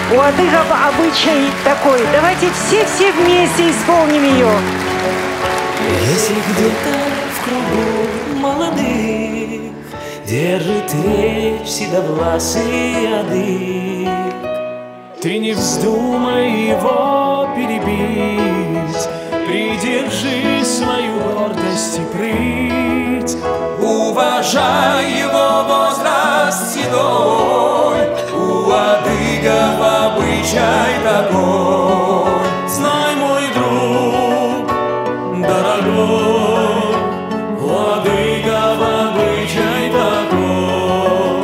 У адыгов обычай такой. Давайте все вместе исполним ее. Если где-то в кругу молодых держит речь седовласый адык, ты не вздумай его перебить, придержи свою гордость и прыть. Уважай его возраст седой, у адыгов обычай такой. Знай, мой друг дорогой, у адыгов обычай такой.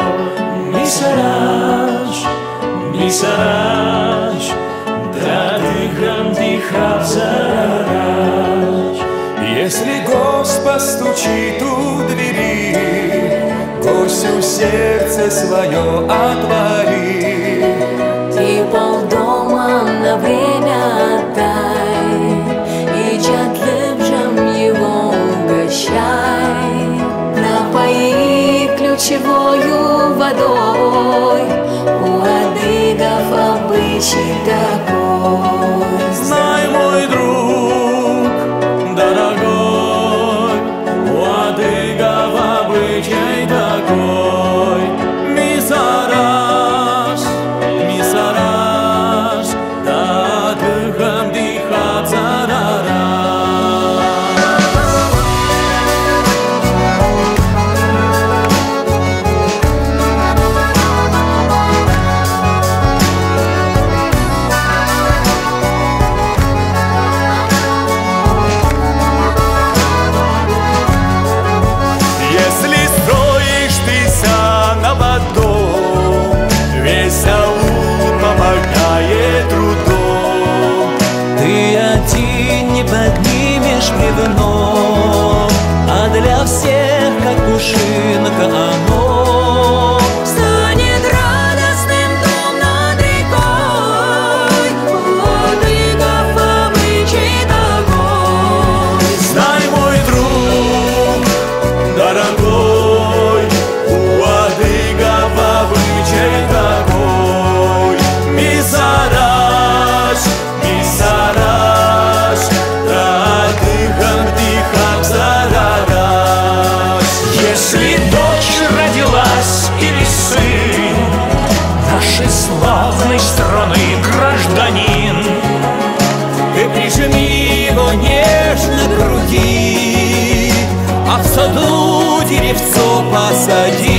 Мисараш, дадыгам дихав зараш. Если гость постучит у двери, гость у сердце свое отвори. Ты полдома на время отдай, и чатлыбжем его угощай. Напои ключевою водой, у адыгов обычай такой. Знай, мой друг дорогой, у адыгов обычай такой. Мисараш, дадыгам дихав зарараш. Если строишь ты ся на воду, весь аул помогает трудом. Ты один не поднимешь бревно, а для всех, как пушинка, оно Станет радостным дом над рекой, у адыгов обычай такой. Знай, мой друг дорогой, у адыгов обычай такой. Мисараш, дадыгам дихав зарараш. Если дочь родилась или сын нашей славной страны гражданин, ты прижми его нежно к груди, а в саду деревцо посади.